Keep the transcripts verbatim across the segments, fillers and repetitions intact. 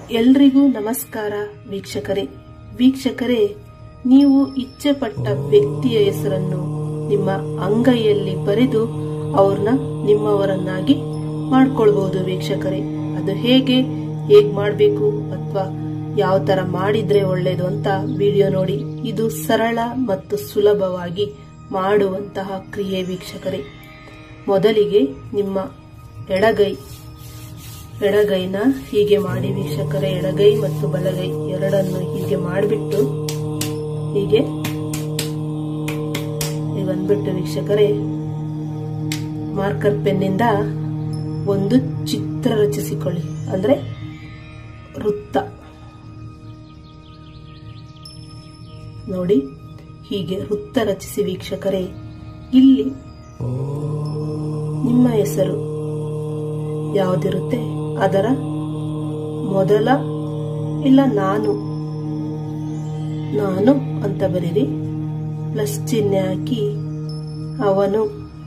ಎಲ್ರಿಗೂ ನಮಸ್ಕಾರ ವೀಕ್ಷಕರೇ. ವೀಕ್ಷಕರೇ, ನೀವು ಇಚ್ಛೆ ಪಟ್ಟ ವ್ಯಕ್ತಿಯ ಹೆಸರನ್ನು ನಿಮ್ಮ ಅಂಗೈಯಲ್ಲಿ ಬರೆದು ಅವ್ರನ್ನ ನಿಮ್ಮವರನ್ನಾಗಿ ಮಾಡ್ಕೊಳ್ಬಹುದು ವೀಕ್ಷಕರೇ. ಅದು ಹೇಗೆ ಹೇಗ್ ಮಾಡಬೇಕು ಅಥವಾ ಯಾವ ತರ ಮಾಡಿದ್ರೆ ಒಳ್ಳೇದು ಅಂತ ವಿಡಿಯೋ ನೋಡಿ. ಇದು ಸರಳ ಮತ್ತು ಸುಲಭವಾಗಿ ಮಾಡುವಂತಹ ಕ್ರಿಯೆ ವೀಕ್ಷಕರೇ. ಮೊದಲಿಗೆ ನಿಮ್ಮ ಎಡಗೈ ಎಡಗೈನ ಹೀಗೆ ಮಾಡಿ ವೀಕ್ಷಕರೇ. ಎಡಗೈ ಮತ್ತು ಬಲಗೈ ಎರಡನ್ನು ಹೀಗೆ ಮಾಡಿಬಿಟ್ಟು ಹೀಗೆ ಬಂದ್ಬಿಟ್ಟು ವೀಕ್ಷಕರೇ, ಮಾರ್ಕರ್ ಪೆನ್ನಿಂದ ಒಂದು ಚಿತ್ರ ರಚಿಸಿಕೊಳ್ಳಿ, ಅಂದ್ರೆ ವೃತ್ತ ನೋಡಿ. ಹೀಗೆ ವೃತ್ತ ರಚಿಸಿ ವೀಕ್ಷಕರೇ. ಇಲ್ಲಿ ನಿಮ್ಮ ಹೆಸರು ಯಾವುದಿರುತ್ತೆ ಅದರ ಮೊದಲ ಇಲ್ಲ ನಾನು ನಾನು ಅಂತ ಬರೀರಿ. ಪ್ಲಸ್ ಚಿಹ್ನೆ ಹಾಕಿ ಅವನು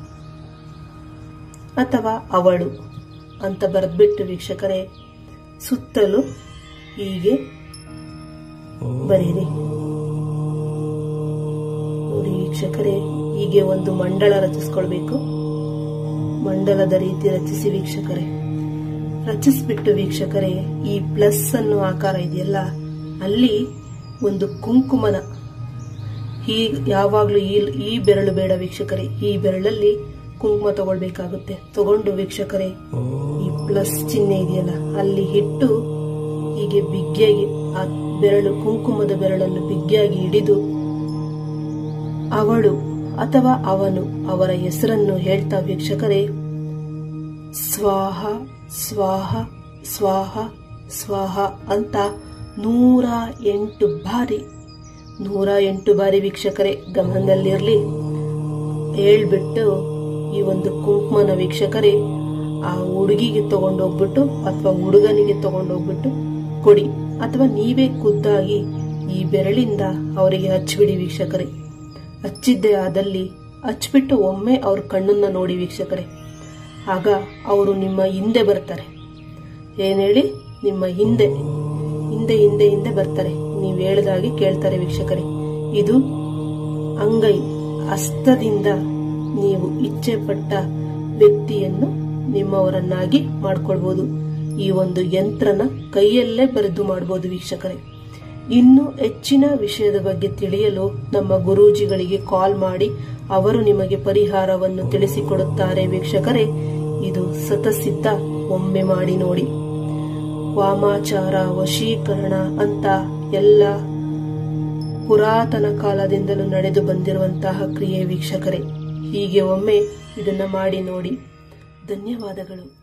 ಅಥವಾ ಅವಳು ಅಂತ ಬರೆದ್ಬಿಟ್ಟು ವೀಕ್ಷಕರೇ ಸುತ್ತಲೂ ಹೀಗೆ ಬರೀರಿ. ನೋಡಿ ವೀಕ್ಷಕರೇ, ಹೀಗೆ ಒಂದು ಮಂಡಳ ರಚಿಸ್ಕೊಳ್ಬೇಕು. ಮಂಡಲದ ರೀತಿ ರಚಿಸಿ ವೀಕ್ಷಕರೇ. ರಚಿಸ್ಬಿಟ್ಟು ವೀಕ್ಷಕರೇ, ಈ ಪ್ಲಸ್ ಅನ್ನು ಆಕಾರ ಇದೆಯಲ್ಲ ಅಲ್ಲಿ ಒಂದು ಕುಂಕುಮನ ಈ ಯಾವಾಗ್ಲೂ ಈ ಈ ಬೆರಳು ಬೇಡ ವೀಕ್ಷಕರೇ, ಈ ಬೆರಳಲ್ಲಿ ಕುಂಕುಮ ತಗೊಳ್ಬೇಕಾಗುತ್ತೆ. ತಗೊಂಡು ವೀಕ್ಷಕರೇ ಈ ಪ್ಲಸ್ ಚಿಹ್ನೆ ಇದೆಯಲ್ಲ ಅಲ್ಲಿ ಇಟ್ಟು ಹೀಗೆ ಬಿಗ್ಗಿಯಾಗಿ ಆ ಬೆರಳು ಕುಂಕುಮದ ಬೆರಳನ್ನು ಬಿಗ್ಗಿಯಾಗಿ ಹಿಡಿದು ಅವಳು ಅಥವಾ ಅವನು ಅವರ ಹೆಸರನ್ನು ಹೇಳ್ತಾ ವೀಕ್ಷಕರೇ ಸ್ವಾಹ ಸ್ವಾಹ ಸ್ವಾಹ ಸ್ವಾಹ ಅಂತ ನೂರ ಎಂಟು ಬಾರಿ ನೂರ ಎಂಟು ಬಾರಿ ವೀಕ್ಷಕರೇ ಗಮನದಲ್ಲಿರ್ಲಿ ಹೇಳ್ಬಿಟ್ಟು ಈ ಒಂದು ಕುಂಕುಮನ ವೀಕ್ಷಕರೇ ಆ ಹುಡುಗಿಗೆ ತಗೊಂಡೋಗ್ಬಿಟ್ಟು ಅಥವಾ ಹುಡುಗನಿಗೆ ತಗೊಂಡೋಗ್ಬಿಟ್ಟು ಕೊಡಿ, ಅಥವಾ ನೀವೇ ಖುದ್ದಾಗಿ ಈ ಬೆರಳಿಂದ ಅವರಿಗೆ ಹಚ್ಬಿಡಿ ವೀಕ್ಷಕರೇ. ಹಚ್ಚಿದ್ದೇ ಆದಲ್ಲಿ ಹಚ್ಬಿಟ್ಟು ಒಮ್ಮೆ ಅವ್ರ ಕಣ್ಣನ್ನ ನೋಡಿ ವೀಕ್ಷಕರೇ. ಆಗ ಅವರು ನಿಮ್ಮ ಹಿಂದೆ ಬರ್ತಾರೆ. ಏನ್ ಹೇಳಿ, ನಿಮ್ಮ ಹಿಂದೆ ಹಿಂದೆ ಹಿಂದೆ ಹಿಂದೆ ಬರ್ತಾರೆ. ನೀವು ಹೇಳ್ದಾಗಿ ಕೇಳ್ತಾರೆ ವೀಕ್ಷಕರೇ. ಇದು ಅಂಗೈ ಹಸ್ತದಿಂದ ನೀವು ಇಚ್ಛೆ ಪಟ್ಟ ವ್ಯಕ್ತಿಯನ್ನು ನಿಮ್ಮವರನ್ನಾಗಿ ಮಾಡ್ಕೊಳ್ಬಹುದು. ಈ ಒಂದು ಯಂತ್ರನ ಕೈಯಲ್ಲೇ ಬರೆದು ಮಾಡಬಹುದು ವೀಕ್ಷಕರೇ. ಇನ್ನು ಹೆಚ್ಚಿನ ವಿಷಯದ ಬಗ್ಗೆ ತಿಳಿಯಲು ನಮ್ಮ ಗುರೂಜಿಗಳಿಗೆ ಕಾಲ್ ಮಾಡಿ ಅವರು ನಿಮಗೆ ಪರಿಹಾರವನ್ನು ತಿಳಿಸಿಕೊಡುತ್ತಾರೆ ವೀಕ್ಷಕರೇ. ಇದು ಸತಸಿದ್ಧ, ಒಮ್ಮೆ ಮಾಡಿ ನೋಡಿ. ವಾಮಾಚಾರ, ವಶೀಕರಣ ಅಂತ ಎಲ್ಲ ಪುರಾತನ ಕಾಲದಿಂದಲೂ ನಡೆದು ಬಂದಿರುವಂತಹ ಕ್ರಿಯೆ ವೀಕ್ಷಕರೇ. ಹೀಗೆ ಒಮ್ಮೆ ಇದನ್ನ ಮಾಡಿ ನೋಡಿ. ಧನ್ಯವಾದಗಳು.